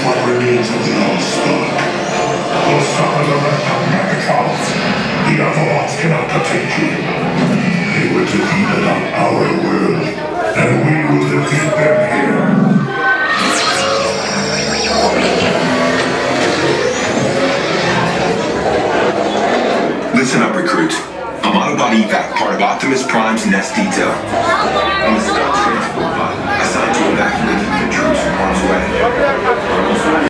what remains of the old speed. We'll suffer the wrath of Megatron. The Autobots cannot protect you. They were defeated on our world, and we will defeat them here. Listen up, recruits. I'm Autobot Evac, part of Optimus Prime's Nest Detail. I'm a stealth transport bot assigned to evacuate the troops from harm's way.